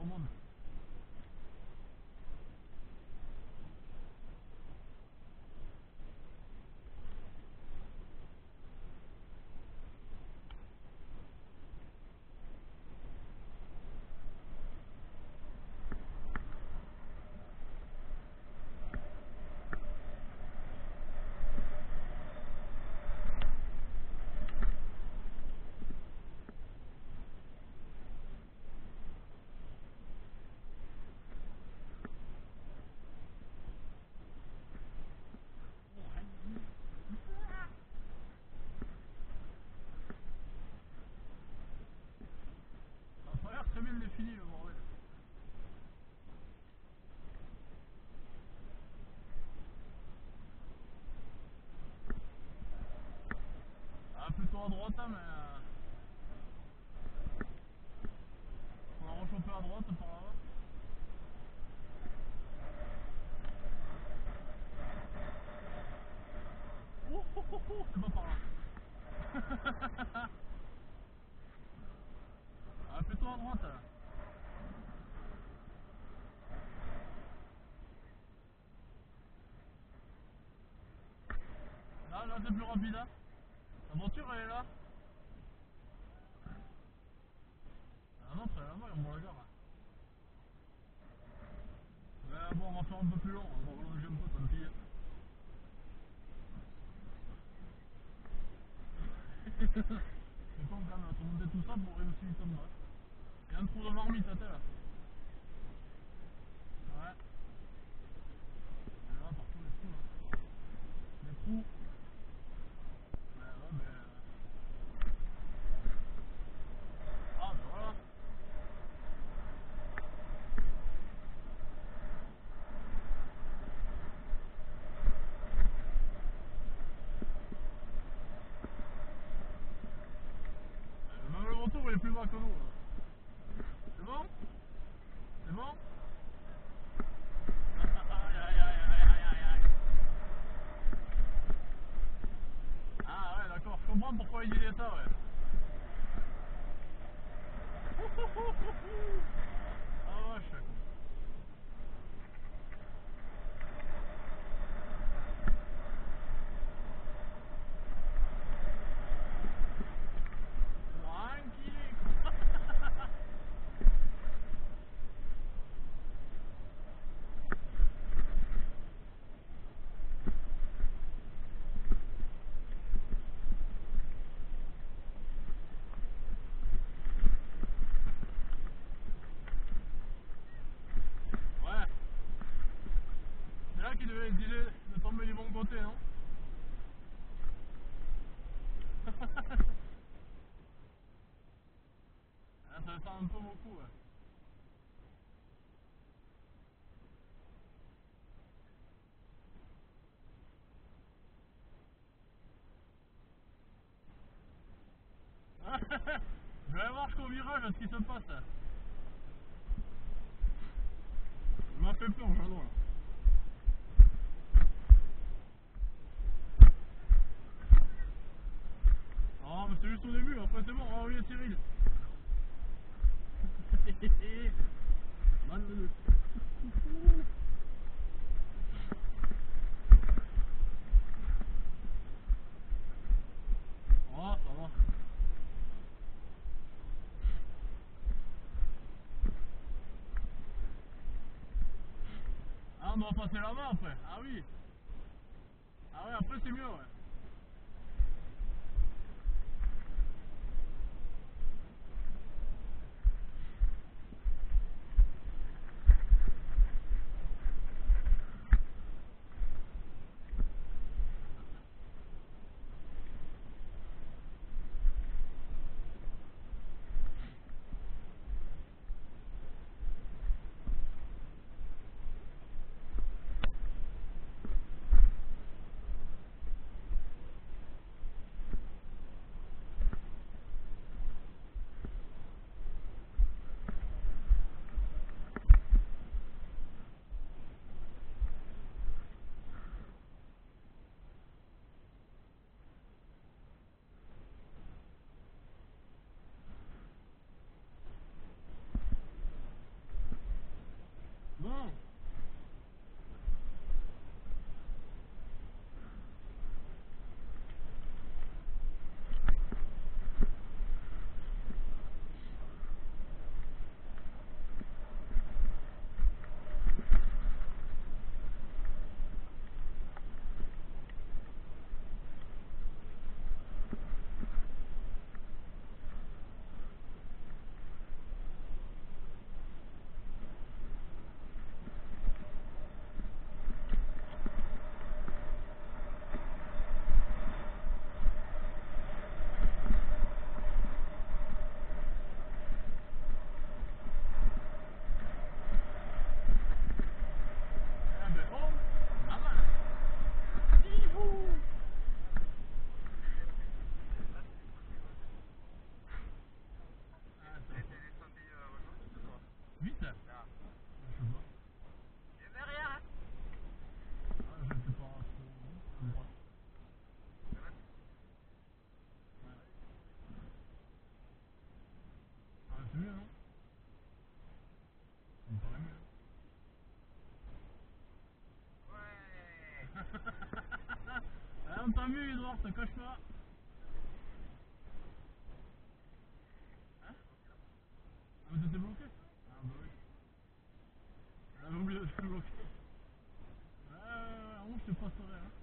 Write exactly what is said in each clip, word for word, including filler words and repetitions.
au monde. Très bien défini le bordel. Ah, plutôt à droite, hein, mais euh... on va rechoper à droite par là. Oh oh oh oh, c'est pas par là. Ah, plutôt à droite. Là, là c'est plus rapide, hein. La voiture elle est là. La nôtre elle est là-bas, on va la gare. Mais bon, on va faire un peu plus long, on va rallonger un peu, tant pis. C'est con quand même, à te monter tout ça pour réussir comme ça. Il y a un trou de marmite à terre. Ouais. Il y en a partout les trous là. Les trous. Ouais, ouais, mais... Ah, ben voilà. Même le retour il est plus bas que nous là. C'est bon? C'est bon? Aïe aïe aïe aïe aïe aïe. Ah ouais d'accord, je comprends pourquoi il disait ça ouais. Ah vache. Ouais. C'est là qu'il devait exiger de tomber du bon côté, non? Ah, ça descend un peu beaucoup, ouais. Je vais aller voir jusqu'au virage ce qui se passe. Ça m'a fait peur, Jeannot, là. Ah, mais c'est juste au début, après c'est bon, ah oui, Cyril. Bande de... Ah, ça va. Ah, on doit passer là-bas après. Ah oui. Ah ouais, après c'est mieux, ouais. c'est mieux, non? Ça me paraît mieux. Ouais. Ah, on t'a vu, Edouard, te cache pas. Hein? Ah, mais t'étais bloqué? Ah, bah oui. J'avais oublié de te bloquer. Ouais, ouais, ouais, moi je te passerai, hein.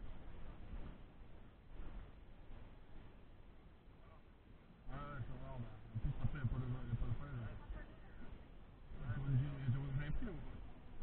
Ouais, ouais, ça va, bah. En plus, après, y'a pas de, y'a pas de falaise. J'avais pris là ou pas?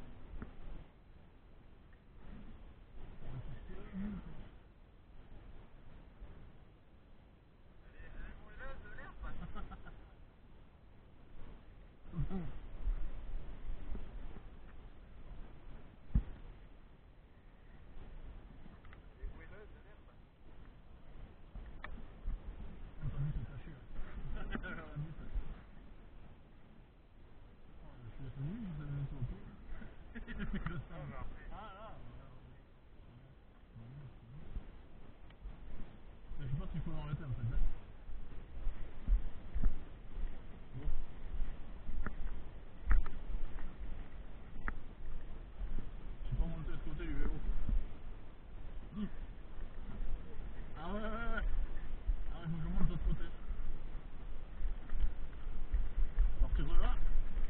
Je pense qu'il faut l'arrêter en fait. Bon. Je suis pas monté de ce côté du vélo. Mmh. Ah ouais ouais ouais. Ah ouais, il faut que je monte de l'autre côté. Partir de là.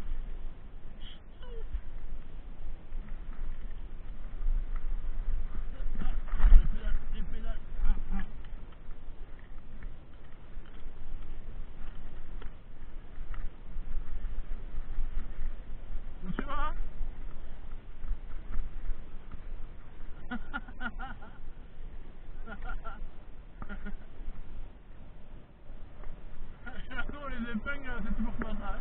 Les pédales. Ah, ah. Où tu vas? Château, les épingles, c'est toujours pas ça.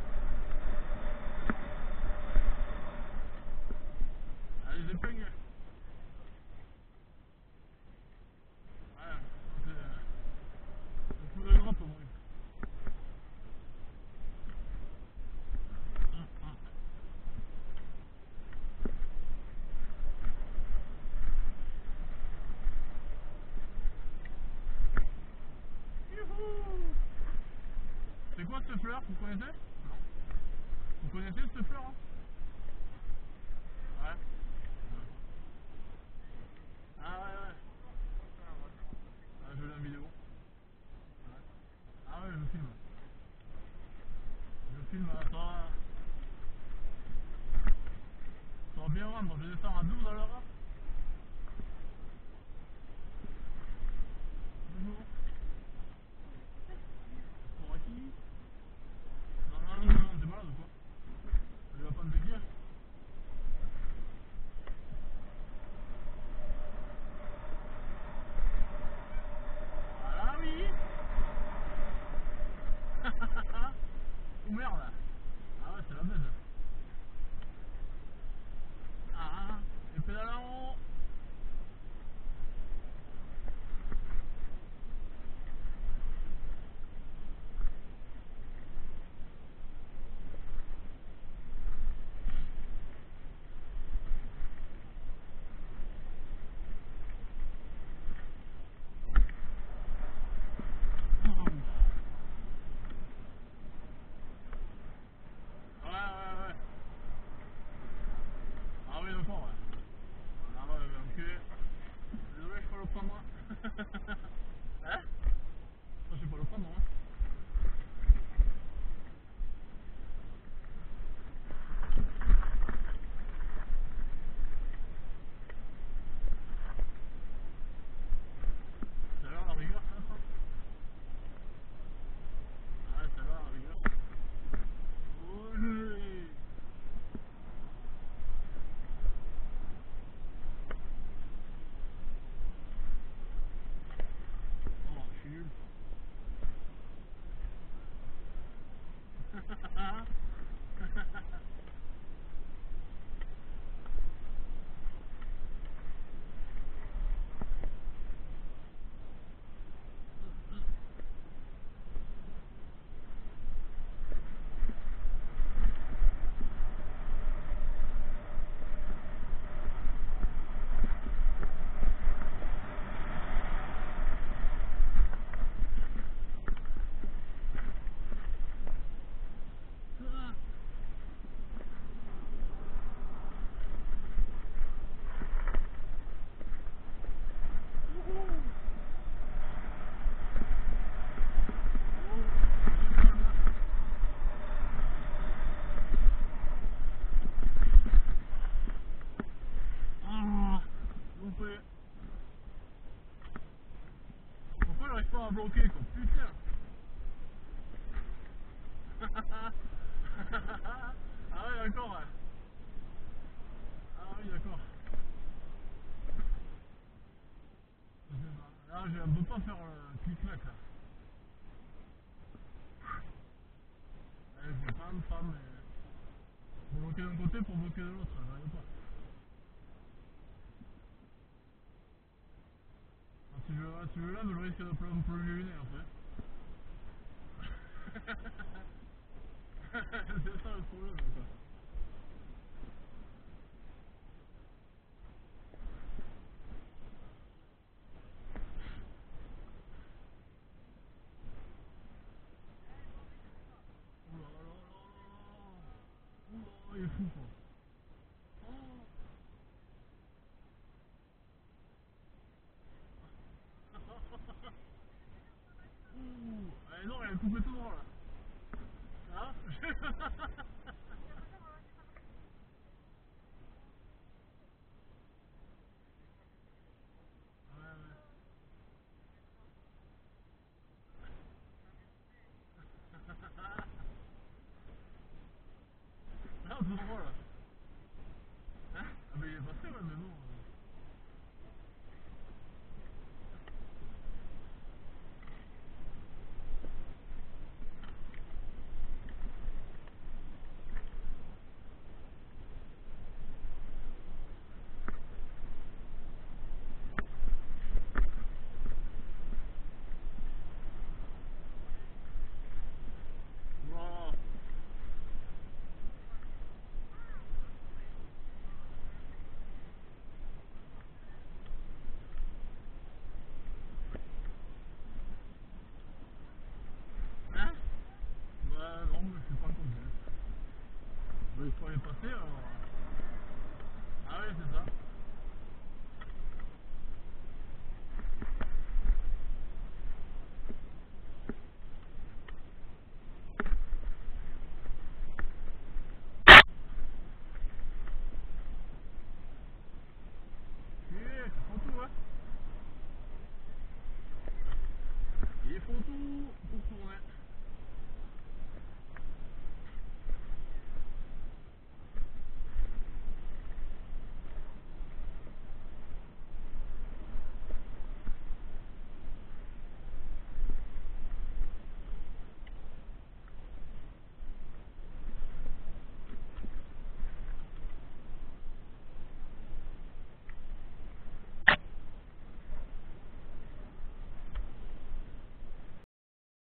Ah, les épingles. Ouais, c'est un coup de grappe au moins. Youhou! C'est quoi cette fleur? Vous connaissez? Non. Vous connaissez cette fleur? Hein? Ouais. Ah ouais ouais. Ah, je l'ai en vidéo. Ouais. Ah ouais, je filme. Je filme, ça va, ça va bien rendre. Je descends à douze à l'heure. Bonjour. Pour qui? Non, non, non, non, t'es malade ou quoi? Tu vas pas me déguire? Voilà, oui. Oh merde. Ah ouais, c'est la baise. Ah, et pédale en bloqué quoi, putain. Ah ouais d'accord ouais. Ah oui d'accord. Là je ne peux pas faire le clic-clac là. Ouais, c'est femme, femme et... Pour bloquer d'un côté, pour bloquer de l'autre, j'arrive pas. Ah, si je, si je lève, je risque de me plonger une après. C'est ça le problème quoi. Oula là là là là. Oula, il est fou quoi. Oh. Ouh. Eh non, elle a coupé tout droit là. Hein? Ouais, ouais. Ah, tout droit là. Hein? Ah, mais il est passé, ouais, mais bon. euh. Ouah. Hein? Bah, non, mais je suis pas content. Mais il faut aller passer alors. Ah, ouais, c'est ça. Ok, ça faut tout, hein. Il faut tout pour tourner.